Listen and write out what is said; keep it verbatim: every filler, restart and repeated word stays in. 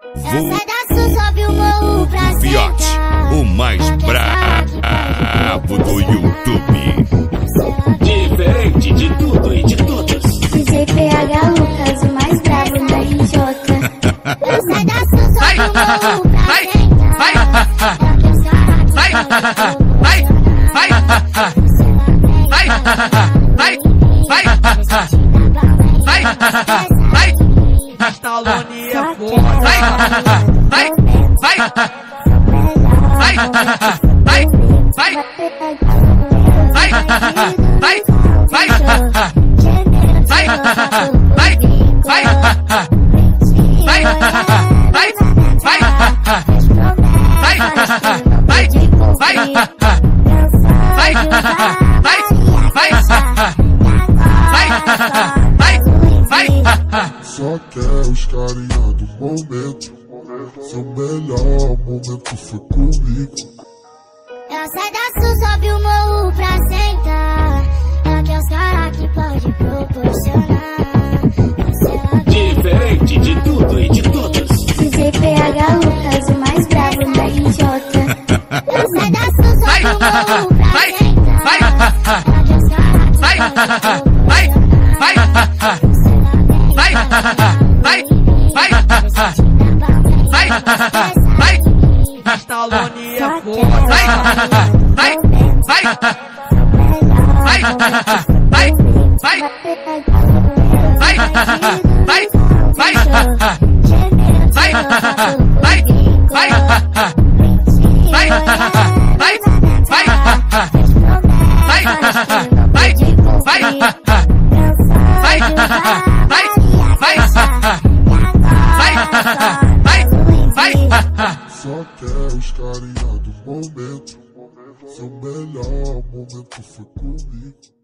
Vulgo, Sai Da Sul, sobe o morro pra Fioti, o mais brabo do YouTube. Diferente de tudo e de todos. D J P H Lucas, o mais brabo da R J. Sai Da Sul, sobe o morro pra sentar. Sai, sai, sai, sai, sai, sai, sai, sai, Catalonia porra, sai, sai, sai, sai, sai, sai, sai, sai, sai, sai, sai, sai, sai, Só quer os carinha do momento. Seu melhor momento foi comigo. Ela sai da Sul, sobe o morro pra sentar. Ela quer os caras que pode proporcionar. Diferente de tudo e de todos. D J P H Lucas, o mais brabo da R J. Ela sai da Sul, sobe o morro pra sentar. Ela quer os caras sai, sai, sai, sai, sai, sai, sai, Catalonia porra, sai, sai, sai, sai, sai, sai, sai, sai, sai, sai, sai, Só quer os carinha do momento. Seu melhor momento foi comigo.